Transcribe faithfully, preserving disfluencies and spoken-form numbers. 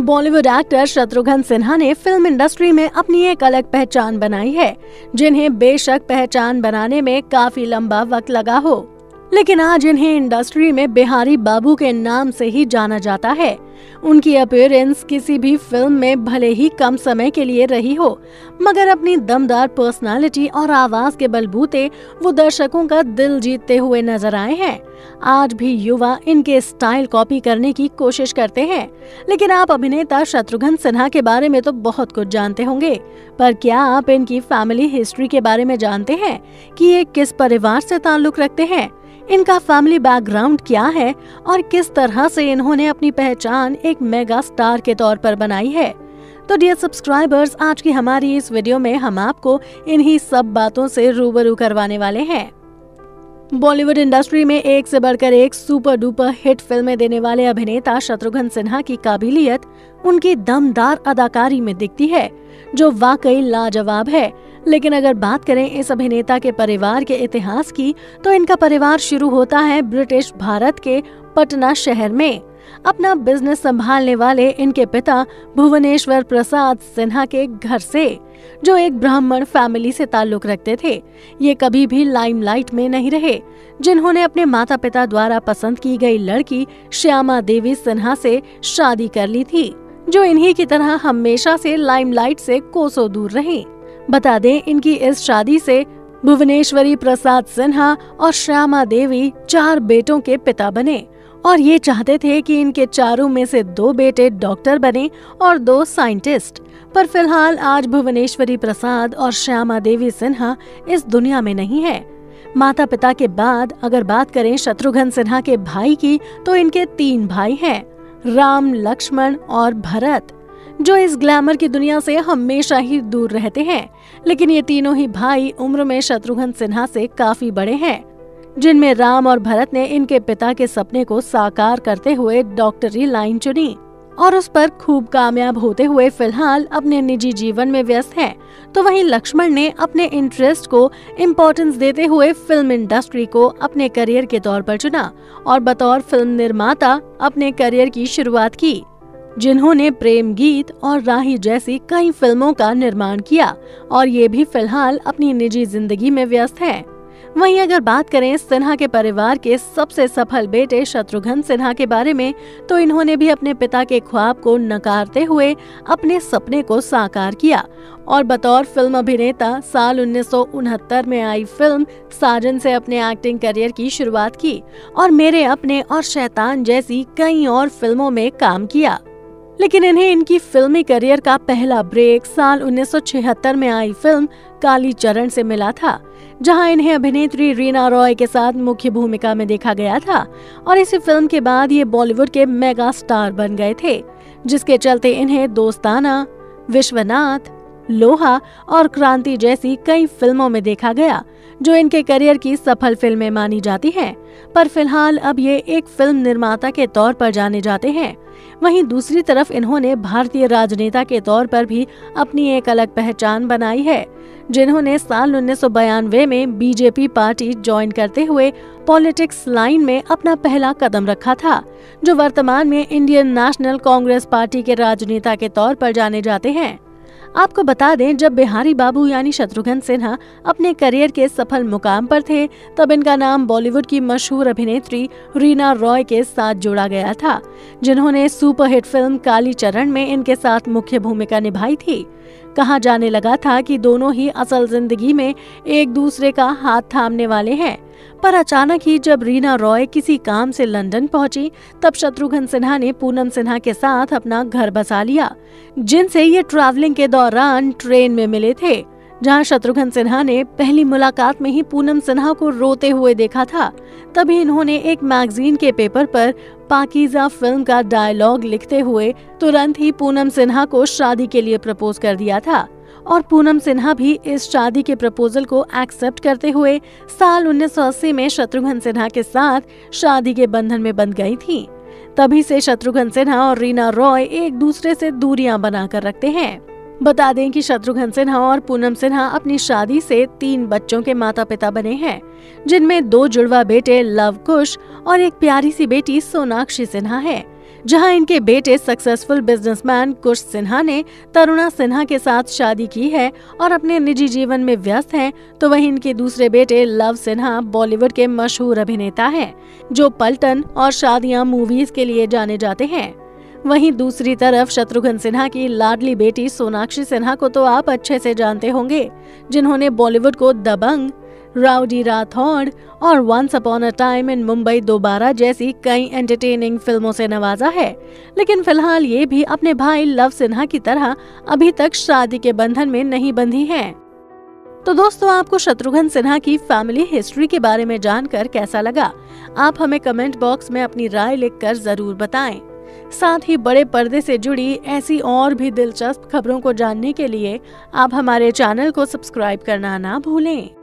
Bollywood actor Shatrughan Sinha ने film industry में अपनी एक अलग पहचान बनाई है, जिन्हें बेशक पहचान बनाने में काफी लंबा वक्त लगा हो, लेकिन आज इन्हें इंडस्ट्री में बिहारी बाबू के नाम से ही जाना जाता है। उनकी अपीयरेंस किसी भी फिल्म में भले ही कम समय के लिए रही हो, मगर अपनी दमदार पर्सनालिटी और आवाज के बलबूते वो दर्शकों का दिल जीतते हुए नजर आए हैं। आज भी युवा इनके स्टाइल कॉपी करने की कोशिश करते हैं, लेकिन आप अभिनेता शत्रुघ्न सिन्हा के बारे में तो बहुत कुछ जानते होंगे, पर क्या आप इनकी फैमिली हिस्ट्री के बारे में जानते हैं कि ये किस परिवार से ताल्लुक रखते हैं, इनका फैमिली बैकग्राउंड क्या है और किस तरह से इन्होंने अपनी पहचान एक मेगा स्टार के तौर पर बनाई है। तो डियर सब्सक्राइबर्स, आज की हमारी इस वीडियो में हम आपको इन्हीं सब बातों से रूबरू करवाने वाले हैं। बॉलीवुड इंडस्ट्री में एक से बढ़कर एक सुपर डुपर हिट फिल्में देने वाले अभिनेता शत्रुघ्न सिन्हा की काबिलियत उनकी दमदार अदाकारी में दिखती है, जो वाकई लाजवाब है। लेकिन अगर बात करें इस अभिनेता के परिवार के इतिहास की, तो इनका परिवार शुरू होता है ब्रिटिश भारत के पटना शहर में। अपना बिजनेस संभालने वाले इनके पिता भुवनेश्वर प्रसाद सिन्हा के घर से, जो एक ब्राह्मण फैमिली से ताल्लुक रखते थे। ये कभी भी लाइमलाइट में नहीं रहे, जिन्होंने अपने माता पिता द्वारा पसंद की गई लड़की श्यामा देवी सिन्हा से शादी कर ली थी, जो इन्हीं की तरह हमेशा से लाइमलाइट से कोसों दूर रही। बता दें, इनकी इस शादी से भुवनेश्वरी प्रसाद सिन्हा और श्यामा देवी चार बेटों के पिता बने और ये चाहते थे कि इनके चारों में से दो बेटे डॉक्टर बने और दो साइंटिस्ट। पर फिलहाल आज भुवनेश्वरी प्रसाद और श्यामा देवी सिन्हा इस दुनिया में नहीं है। माता पिता के बाद अगर बात करें शत्रुघ्न सिन्हा के भाई की, तो इनके तीन भाई हैं, राम, लक्ष्मण और भरत, जो इस ग्लैमर की दुनिया से हमेशा ही दूर रहते हैं। लेकिन ये तीनों ही भाई उम्र में शत्रुघ्न सिन्हा से काफी बड़े हैं, जिनमें राम और भरत ने इनके पिता के सपने को साकार करते हुए डॉक्टरी लाइन चुनी और उस पर खूब कामयाब होते हुए फिलहाल अपने निजी जीवन में व्यस्त हैं। तो वहीं लक्ष्मण ने अपने इंटरेस्ट को इम्पोर्टेंस देते हुए फिल्म इंडस्ट्री को अपने करियर के तौर पर चुना और बतौर फिल्म निर्माता अपने करियर की शुरुआत की, जिन्होंने प्रेम गीत और राही जैसी कई फिल्मों का निर्माण किया और ये भी फिलहाल अपनी निजी जिंदगी में व्यस्त हैं। वहीं अगर बात करें सिन्हा के परिवार के सबसे सफल बेटे शत्रुघ्न सिन्हा के बारे में, तो इन्होंने भी अपने पिता के ख्वाब को नकारते हुए अपने सपने को साकार किया और बतौर फिल्म अभिनेता साल उन्नीस सौ उनहत्तर में आई फिल्म साजन से अपने एक्टिंग करियर की शुरुआत की और मेरे अपने और शैतान जैसी कई और फिल्मों में काम किया। लेकिन इन्हें इनकी फिल्मी करियर का पहला ब्रेक साल उन्नीस सौ छिहत्तर में आई फिल्म कालीचरण से मिला था, जहां इन्हें अभिनेत्री रीना रॉय के साथ मुख्य भूमिका में देखा गया था और इसी फिल्म के बाद ये बॉलीवुड के मेगा स्टार बन गए थे, जिसके चलते इन्हें दोस्ताना, विश्वनाथ, लोहा और क्रांति जैसी कई फिल्मों में देखा गया, जो इनके करियर की सफल फिल्में मानी जाती हैं। पर फिलहाल अब ये एक फिल्म निर्माता के तौर पर जाने जाते हैं। वहीं दूसरी तरफ इन्होंने भारतीय राजनेता के तौर पर भी अपनी एक अलग पहचान बनाई है, जिन्होंने साल उन्नीस सौ बयानवे में बीजेपी पार्टी ज्वाइन करते हुए पॉलिटिक्स लाइन में अपना पहला कदम रखा था, जो वर्तमान में इंडियन नेशनल कांग्रेस पार्टी के राजनेता के तौर पर जाने जाते हैं। आपको बता दें, जब बिहारी बाबू यानी शत्रुघ्न सिन्हा अपने करियर के सफल मुकाम पर थे, तब इनका नाम बॉलीवुड की मशहूर अभिनेत्री रीना रॉय के साथ जोड़ा गया था, जिन्होंने सुपरहिट फिल्म कालीचरण में इनके साथ मुख्य भूमिका निभाई थी। कहा जाने लगा था कि दोनों ही असल जिंदगी में एक दूसरे का हाथ थामने वाले हैं, पर अचानक ही जब रीना रॉय किसी काम से लंदन पहुंची, तब शत्रुघ्न सिन्हा ने पूनम सिन्हा के साथ अपना घर बसा लिया, जिनसे ये ट्रैवलिंग के दौरान ट्रेन में मिले थे, जहां शत्रुघ्न सिन्हा ने पहली मुलाकात में ही पूनम सिन्हा को रोते हुए देखा था। तभी इन्होंने एक मैगजीन के पेपर पर पाकीज़ा फिल्म का डायलॉग लिखते हुए तुरंत ही पूनम सिन्हा को शादी के लिए प्रपोज कर दिया था और पूनम सिन्हा भी इस शादी के प्रपोजल को एक्सेप्ट करते हुए साल उन्नीस सौ अस्सी में शत्रुघ्न सिन्हा के साथ शादी के बंधन में बंध गई थी। तभी से शत्रुघ्न सिन्हा और रीना रॉय एक दूसरे से दूरियां बनाकर रखते हैं। बता दें कि शत्रुघ्न सिन्हा और पूनम सिन्हा अपनी शादी से तीन बच्चों के माता पिता बने हैं, जिनमें दो जुड़वा बेटे लव कुश और एक प्यारी सी बेटी सोनाक्षी सिन्हा है, जहां इनके बेटे सक्सेसफुल बिजनेसमैन कुश सिन्हा ने तरुणा सिन्हा के साथ शादी की है और अपने निजी जीवन में व्यस्त हैं, तो वहीं इनके दूसरे बेटे लव सिन्हा बॉलीवुड के मशहूर अभिनेता हैं, जो पलटन और शादियां मूवीज के लिए जाने जाते हैं। वहीं दूसरी तरफ शत्रुघ्न सिन्हा की लाडली बेटी सोनाक्षी सिन्हा को तो आप अच्छे से जानते होंगे, जिन्होंने बॉलीवुड को दबंग, राउडी राठौड़ और once upon a time in Mumbai दोबारा जैसी कई एंटरटेनिंग फिल्मों से नवाजा है। लेकिन फिलहाल ये भी अपने भाई लव सिन्हा की तरह अभी तक शादी के बंधन में नहीं बंधी हैं। तो दोस्तों, आपको शत्रुघ्न सिन्हा की फैमिली हिस्ट्री के बारे में जानकर कैसा लगा? आप हमें कमेंट बॉक्स में अपनी राय लिखकर जरूर बताएं। साथ ही बड़े पर्दे से जुड़ी ऐसी और भी दिलचस्प खबरों को जानने के लिए आप हमारे चैनल को सब्सक्राइब करना ना भूलें।